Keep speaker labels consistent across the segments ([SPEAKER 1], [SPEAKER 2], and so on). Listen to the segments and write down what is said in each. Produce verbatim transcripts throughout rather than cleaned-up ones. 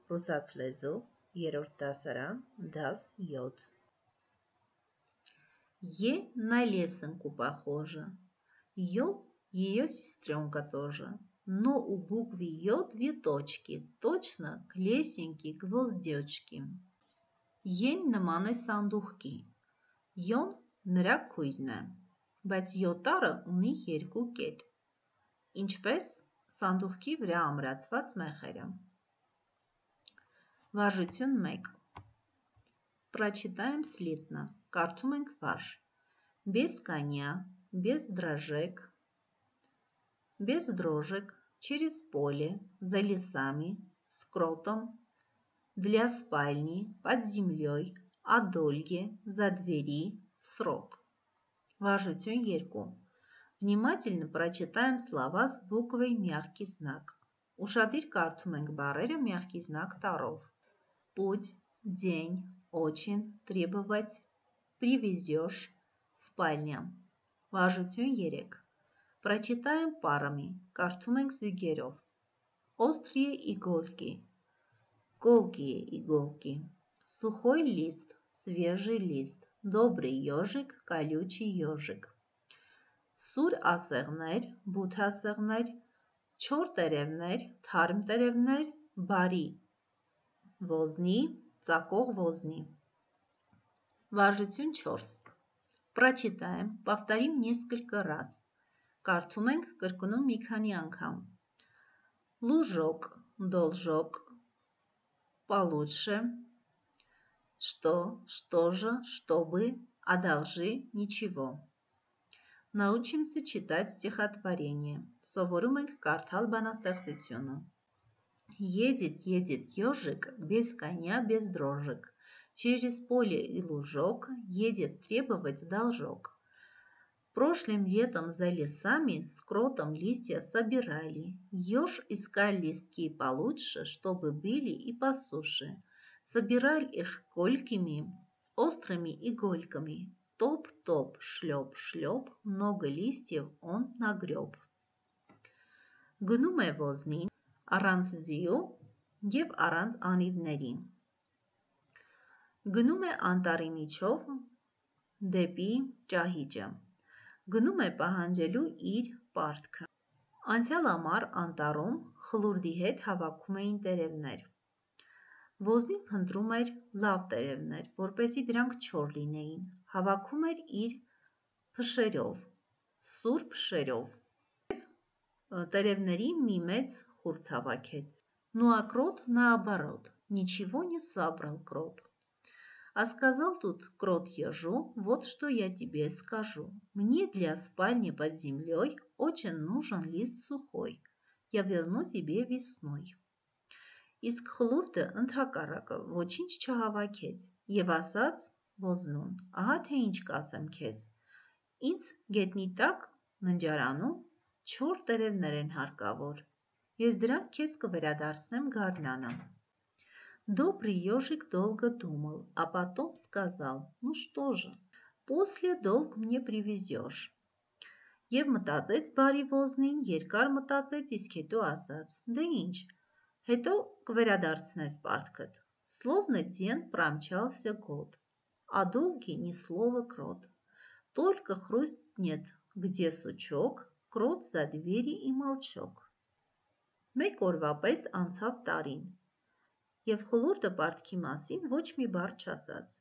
[SPEAKER 1] Ռուսաց լեզու, երրորդ դասարան, դաս յոթ. Е на лесенку похожа. Ё ее сестренка тоже. Но у буквы Ё две точки, точно к лесенке гвоздечки. Են նման է սանդուղքի. Յոն նրա քույրն է, բայց յոտառը ունի երկու կետ, ինչպես սանդուղքի վրա ամրացված մեխերը։ Վարժություն մեկ. Прочитаем слитно. Կարդում ենք վարժ. Без коня, без дрожек, без дрожек, через поле, за лесами, с кротом, для спальни, под землей, от Ольги, за двери, в срок. Вожатюн երկու. Внимательно прочитаем слова с буквой мягкий знак. Ուշադիր կարդում ենք բառերը мягкий знак տառով. Путь, день, очень, требовать, привезешь, спальня. Վարժություն երեք. Прочитаем парами. Կարդում ենք զույգերով. Острые иголки. Колкие иголки. Сухой лист. Свежий лист. Добрый ежик. Колючий ежик. Սուր ասեղներ, բութ ասեղներ, չոր տերևներ, թարմ տերևներ, բարի ոզնի, ծակող ոզնի. Վարժություն չորս. Прочитаем, повторим несколько раз. Կարդում ենք, կրկնում մի քանի անգամ. Лужок, должок, получше, что, что же, чтобы, одолжи, ничего. Научимся читать стихотворение. Սովորում ենք կարդալ բանաստեղծությունը. Едет, едет ежик, без коня, без дрожек. Через поле и лужок едет требовать должок. Прошлым летом за лесами с кротом листья собирали. Еж искал листки получше, чтобы были и по суше. Собирали их колькими, острыми игольками. Топ-топ, шлеп-шлеп, много листьев он нагреб. Գնում է ոզնին, առանց ձիու և առանց անիվների. Գնում է անտառի միջով դեպի ճահիճը. Գնում է պահանջելու իր պարտքը. Անցյալ ամառ անտառում խլուրդի հետ հավաքում էին տերևներ. Ոզնին փնտրում էր լավ տերևներ, որպեսզի դրանք չոր լինեին, հավաքում էր իր փշերով, սուր փշերով. Տերևների մի մեծ խուրձ հավաքեց. Ну а крот наоборот, ничего не собрал крот. А сказал тут крот ежу, вот что я тебе скажу. Мне для спальни под землей очень нужен лист сухой. Я верну тебе весной. Իսկ խլուրդը ընդհակառակը ոչինչ չհավաքեց և ասաց ոզնուն. Ահա թե ինչ կասեմ քեզ. Ինձ գետնի տակ ննջարանում չոր տերևներ են հարկավոր. Ես դրանք քեզ կվերադարձնեմ գարնանը. Добрый ежик долго думал, а потом сказал, ну что же, после долг мне привезешь. Եվ մտածեց բարի ոզնին, երկար մտածեց, իսկ հետո ասաց, դե ինչ, հետո կվերադարձնես պարտքդ. Словно день промчался год, а долгий ни слова крот. Только хрустнет, где сучок, крот за двери и молчок. Մեկ օրվա պես անցավ տարին, և խլուրդը պարտքի մասին ոչ մի բառ չասաց.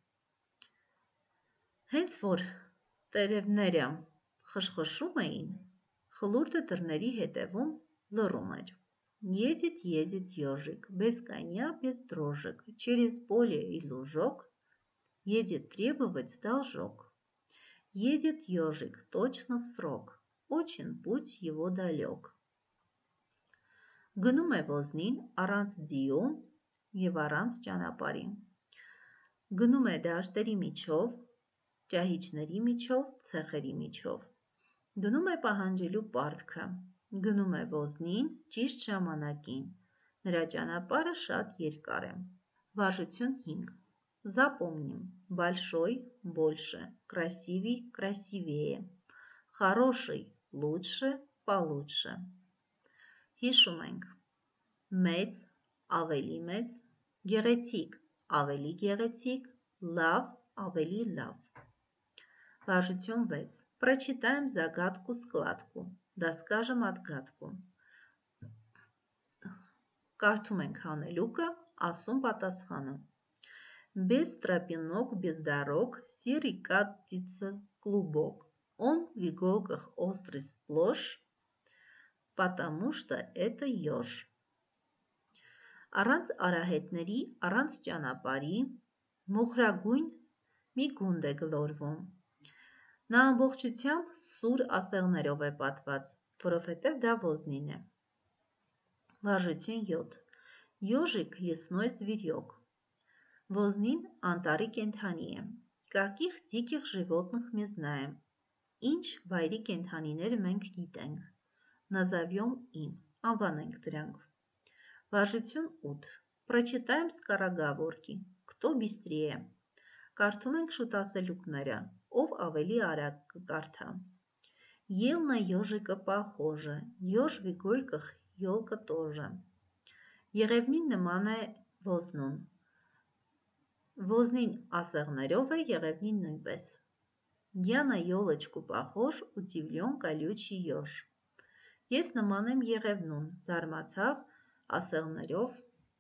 [SPEAKER 1] Հենց որ տերևները խշխշում էին, խլուրդը դռների հետևում լռում էր. Едет, едет ежик, без коня, без дрожек, через поле и лужок, едет требовать должок. Едет ежик точно в срок, очень путь его далек. Գնում է ոզնին առանց ձիու և առանց ճանապարհի. Գնում է դաշտերի միջով, ճահիճների միջով, ցեղերի միջով. Գնում է պահանջելու պարտքը. Գնում է ոզնին ճիշտ ժամանակին. Նրա ճանապարհը շատ երկար է. Վարժություն հինգ. Запомним. Большой – больше. Красивый – красивее. Хороший – лучше, получше. Հիշում ենք. Մեծ, ավելի մեծ, Գեղեցիկ, ավելի գեղեցիկ, լավ, ավելի լավ. Важություն վեց. Прочитаем загадку складку. Да скажем отгадку. Կարդում ենք հանելուկը, ասում պատասխանը. Без тропинок, без дорог, серый катится клубок. Он в иголках острый сплошь, потому что это еж. Առանց արահետների, առանց ճանապարհի, մոխրագույն մի գունդ է գլորվում. Նա ամբողջությամբ սուր ասեղներով է պատված, որովհետև դա ոզնին է. Важություն յոթ. Ёжик лесной зверек. Вознин անտառի կենդանի է. Каких диких животных мы знаем. Ինչ վայրի կենդանիներ մենք գիտենք. Назовем им. Անվանենք դրանք. Важություն ութ. Прочитаем скороговорки. Кто быстрее. Կարդում ենք շուտասելուկները. Ով ավելի արագ կկարդա. Ел на ежика похоже. Еж в иголках елка тоже. Եղևնին նման է ոզնուն. Ոզնին ասեղներով է, եղևնին նույնպես. Я на елочку похож, удивлен колючий еж. Ես նման եմ եղևնուն, զարմացավ ասեղներով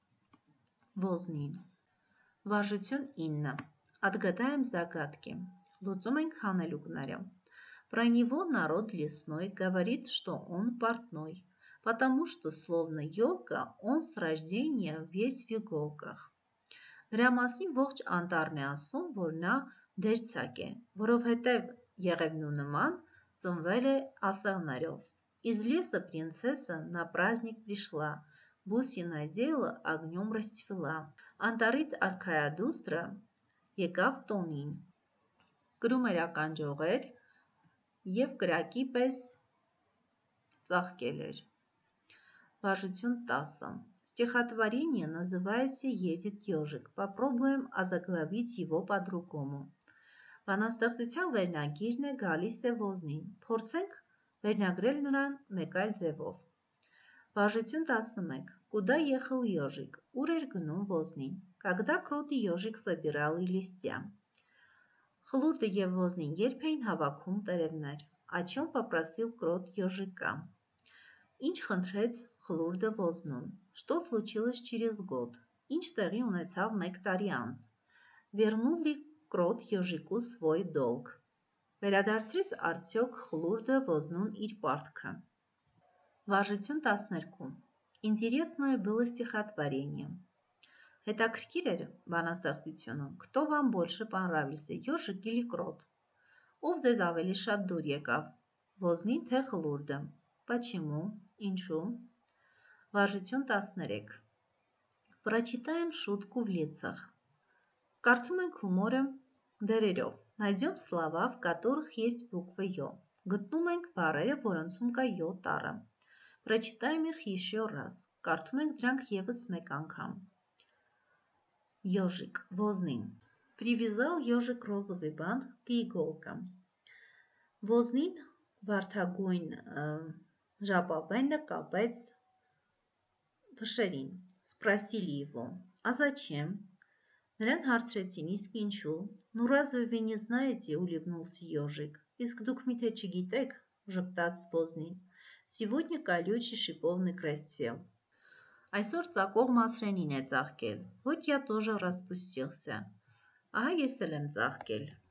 [SPEAKER 1] ոզնին. Важություն ինը. Отгадаем загадки. Լուծում ենք հանելուկները. Про него народ лесной говорит, что он портной, потому что словно елка он с рождения весь в иголках. Նրա մասին ողջ անտառն է ասում, որ նա դերձակ է, որովհետև եղևնու նման ծնվել է ասեղներով. Из леса принцесса на праздник пришла, бусы надела, огнем расцвела. Անտառից արքայադուստրը եկավ տոնին. Կրում էր ականջողեր և կրակի պես ծաղկել էր. Важություն տասը. Стихотворение называется «Едет ежик». Попробуем озаглавить его по-другому. Բանաստեղծության վերնագիրն է գալիս է ոզնին. Փորձենք վերնագրել նրան մեկ այլ ձևով. Важություն տասնմեկ. Куда ехал ежик? Ուր էր գնում ոզնին. Когда крот и ежик собирали листья. Խլուրդը և ոզնին երբ էին հավաքում տերևներ. О чем попросил крот ежика. Ինչ խնդրեց խլուրդը ոզնուն. Что случилось через год. Ինչ տեղի ունեցավ մեկ տարի անց. Вернул ли крот ежику свой долг. Վերադարձրեց արդյոք խլուրդը ոզնուն իր պարտքը. Важություն տասներկու. Интересное было стихотворение. Հետաքրքիր էր բանաստեղծությունը. Кто вам больше понравился, ежик или крот. Ով ձեզ ավելի շատ դուր եկավ. Ոզնին թե խլուրդը. Почему? Ինչու? Важություն տասներեք. Прочитаем шутку в лицах. Կարդում ենք հումորը դերերով. Найдем слова, в которых есть буква Ё. Գտնում ենք բառերը, որոնցում կա Ё տառը. Прочитаем их еще раз. Կարդում ենք դրանք ևս մեկ անգամ. Ёжик, ոզնին. Привязал ежик розовый бант к иголкам. Ոզնին վարդագույն ժապավենը կապեց փշերին. Спросили его. А зачем? Նրան հարցրեցին, իսկ ինչու? Ну разве вы не знаете, улыбнулся ежик. Իսկ դուք միթե չգիտեք, ժպտաց ոզնին. Сегодня колючий шиповник расцвел. Այսօր ծակող մասրենին է ծաղկել. Вот я тоже распустился. Ահա ես էլ եմ ծաղկել.